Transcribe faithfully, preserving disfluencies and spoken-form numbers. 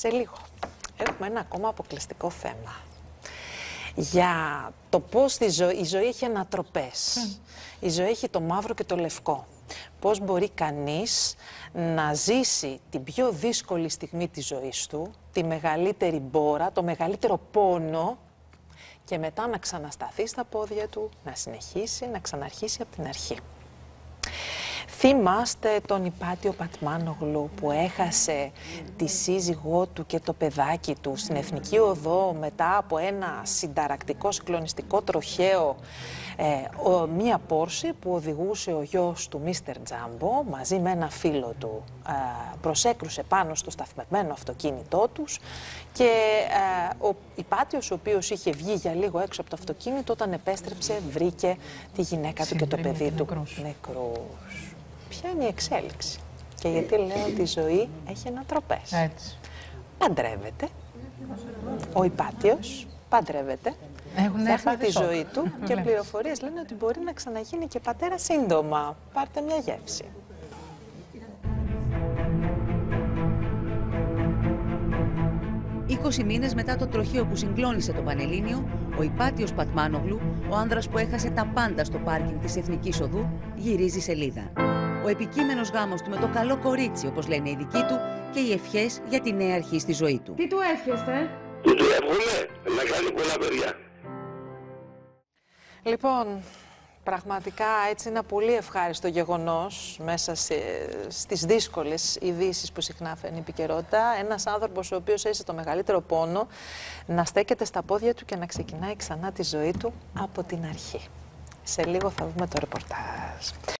Σε λίγο έχουμε ένα ακόμα αποκλειστικό θέμα για το πώς η ζωή, η ζωή έχει ανατροπές. Mm. Η ζωή έχει το μαύρο και το λευκό. Πώς μπορεί κανείς να ζήσει την πιο δύσκολη στιγμή της ζωής του, τη μεγαλύτερη μπόρα, το μεγαλύτερο πόνο και μετά να ξανασταθεί στα πόδια του, να συνεχίσει, να ξαναρχίσει από την αρχή. Θυμάστε τον Ιπάτιο Πατμάνογλου που έχασε τη σύζυγό του και το παιδάκι του στην Εθνική Οδό μετά από ένα συνταρακτικό συγκλονιστικό τροχαίο, ε, ο, μία Πόρση που οδηγούσε ο γιος του Μίστερ Τζάμπο μαζί με ένα φίλο του, ε, προσέκρουσε πάνω στο σταθμευμένο αυτοκίνητό τους και ε, ο Ιπάτιος, ο οποίος είχε βγει για λίγο έξω από το αυτοκίνητο, όταν επέστρεψε βρήκε τη γυναίκα του και το παιδί του νεκρούς. Ποια είναι η εξέλιξη και γιατί λέω ότι η ζωή έχει ανατροπές. Έτσι. Παντρεύεται, ο Ιπάτιος παντρεύεται, φτιάχνει τη σοκ. ζωή του και πληροφορίες λένε ότι μπορεί να ξαναγίνει και πατέρα σύντομα. Πάρτε μια γεύση. είκοσι μήνες μετά το τροχαίο που συγκλώνησε το Πανελλήνιο, ο Ιπάτιος Πατμάνογλου, ο άνδρας που έχασε τα πάντα στο πάρκινγκ της Εθνικής Οδού, γυρίζει σελίδα. Ο επικείμενος γάμος του με το καλό κορίτσι, όπως λένε οι δικοί του, και οι ευχές για τη νέα αρχή στη ζωή του. Τι του εύχεστε? Τι του εύχομαι? Να κάνει πολλά παιδιά. Λοιπόν, πραγματικά έτσι ένα πολύ ευχάριστο γεγονός μέσα σε, στις δύσκολες ειδήσεις που συχνά φέρνει η επικαιρότητα. Ένας άνθρωπος ο οποίος έζησε το μεγαλύτερο πόνο να στέκεται στα πόδια του και να ξεκινάει ξανά τη ζωή του από την αρχή. Σε λίγο θα δούμε το ρεπορτάζ.